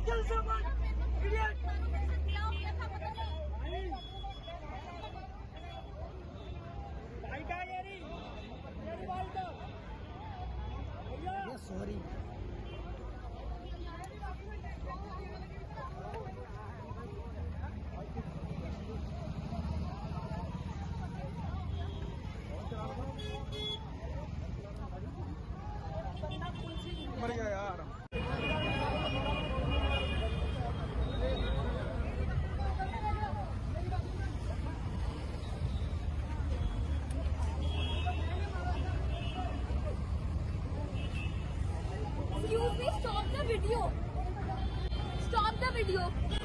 Kill someone! Idiot! Sorry मर गया यार। Excuse me, stop the video. Stop the video.